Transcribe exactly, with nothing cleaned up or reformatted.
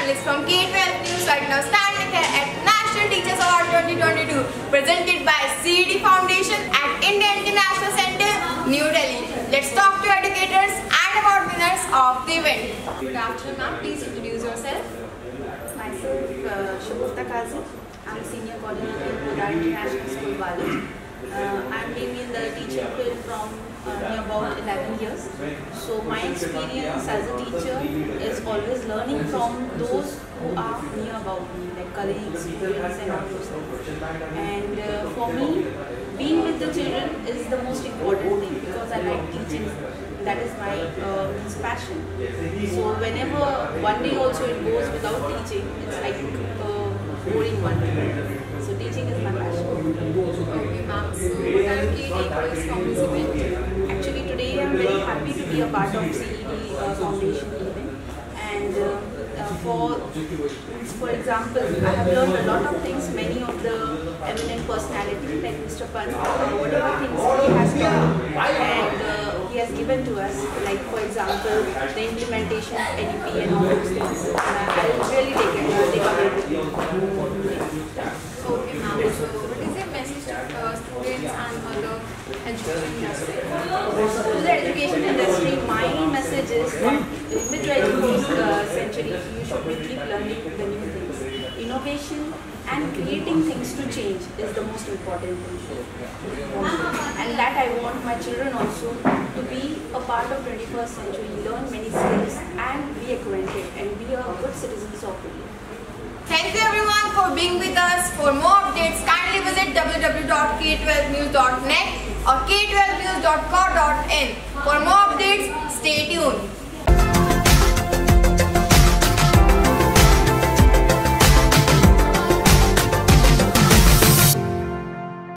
journalist from K twelve News right now standing here at National Teachers Award twenty twenty-two presented by C E D Foundation at Indian International Center, New Delhi. Let's talk to educators and about winners of the event. Good afternoon, ma'am. Please introduce yourself. Myself, uh, Shagufta Kazi. I'm a senior coordinator in Podar International School, Waluj. Uh, I'm been in the teaching field from uh, near about eleven years. So my experience as a teacher is always learning from those who are near about me, like colleagues, students and all those things. And uh, for me, being with the children is the most important thing because I like teaching. That is my uh, passion. So whenever one day also it goes without teaching, it's like uh, boring one day. So teaching is my passion. Okay, ma'am. So what are your key takeaways from this event? Actually, today I am very happy to be a part of C E D uh, Foundation event. And uh, uh, for for example, I have learned a lot of things. Many of the eminent personalities like Mister Pant, whatever things he has done and uh, he has given to us. Like for example, the implementation of N T A and all those things. Uh, I will really take it. Uh, take away with me. Okay, ma'am. So, what is your message to uh, students and other education industry? To the education industry, my message is that with the twenty-first uh, century, you should be keep learning the new things. Innovation and creating things to change is the most important thing. And that I want my children also to be a part of twenty-first century, learn many skills and be acquainted and be a good citizens of India. Thank you everyone for being with us. For more updates, kindly visit w w w dot k twelve news dot net or k twelve news dot co dot in.